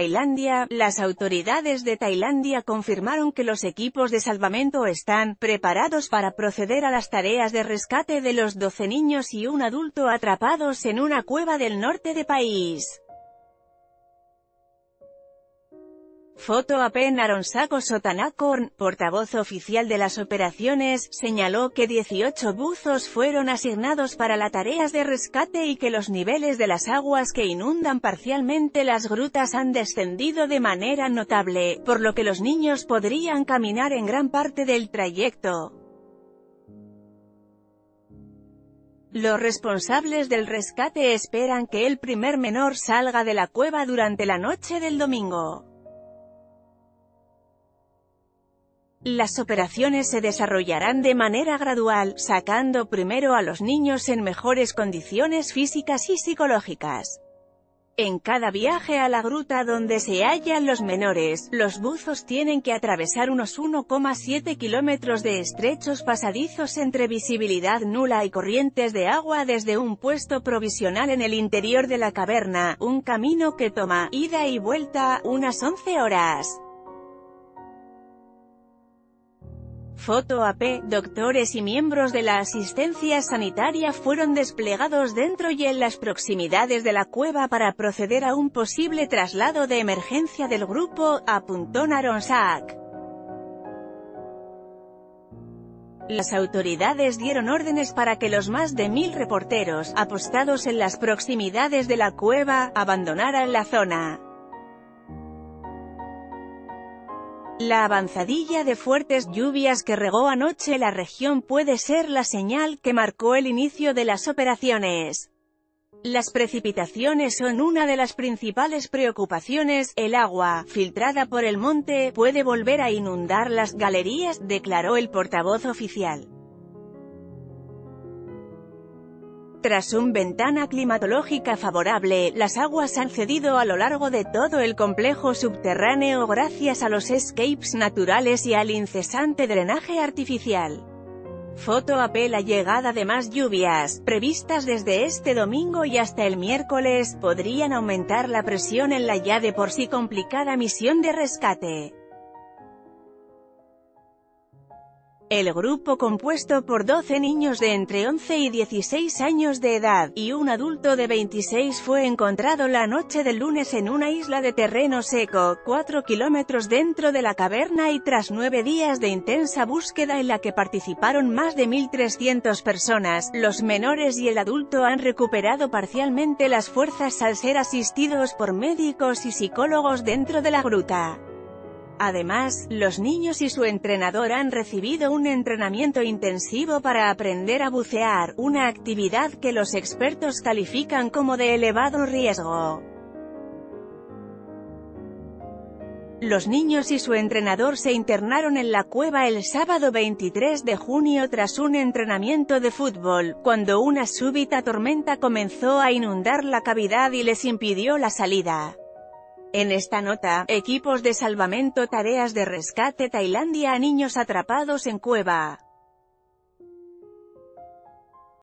Tailandia, las autoridades de Tailandia confirmaron que los equipos de salvamento están preparados para proceder a las tareas de rescate de los 12 niños y un adulto atrapados en una cueva del norte del país. Foto AP Naronsako Sotanakorn, portavoz oficial de las operaciones, señaló que 18 buzos fueron asignados para las tareas de rescate y que los niveles de las aguas que inundan parcialmente las grutas han descendido de manera notable, por lo que los niños podrían caminar en gran parte del trayecto. Los responsables del rescate esperan que el primer menor salga de la cueva durante la noche del domingo. Las operaciones se desarrollarán de manera gradual, sacando primero a los niños en mejores condiciones físicas y psicológicas. En cada viaje a la gruta donde se hallan los menores, los buzos tienen que atravesar unos 1,7 kilómetros de estrechos pasadizos entre visibilidad nula y corrientes de agua desde un puesto provisional en el interior de la caverna, un camino que toma, ida y vuelta, unas 11 horas. Foto AP, doctores y miembros de la asistencia sanitaria fueron desplegados dentro y en las proximidades de la cueva para proceder a un posible traslado de emergencia del grupo, apuntó Naronsak. Las autoridades dieron órdenes para que los más de 1000 reporteros, apostados en las proximidades de la cueva, abandonaran la zona. La avanzadilla de fuertes lluvias que regó anoche la región puede ser la señal que marcó el inicio de las operaciones. Las precipitaciones son una de las principales preocupaciones. El agua, filtrada por el monte, puede volver a inundar las galerías, declaró el portavoz oficial. Tras una ventana climatológica favorable, las aguas han cedido a lo largo de todo el complejo subterráneo gracias a los escapes naturales y al incesante drenaje artificial. Foto AP La llegada de más lluvias, previstas desde este domingo y hasta el miércoles, podrían aumentar la presión en la ya de por sí complicada misión de rescate. El grupo, compuesto por 12 niños de entre 11 y 16 años de edad, y un adulto de 26 fue encontrado la noche del lunes en una isla de terreno seco, 4 kilómetros dentro de la caverna y tras 9 días de intensa búsqueda en la que participaron más de 1300 personas, los menores y el adulto han recuperado parcialmente las fuerzas al ser asistidos por médicos y psicólogos dentro de la gruta. Además, los niños y su entrenador han recibido un entrenamiento intensivo para aprender a bucear, una actividad que los expertos califican como de elevado riesgo. Los niños y su entrenador se internaron en la cueva el sábado 23 de junio tras un entrenamiento de fútbol, cuando una súbita tormenta comenzó a inundar la cavidad y les impidió la salida. En esta nota, equipos de salvamento tareas de rescate Tailandia a niños atrapados en cueva.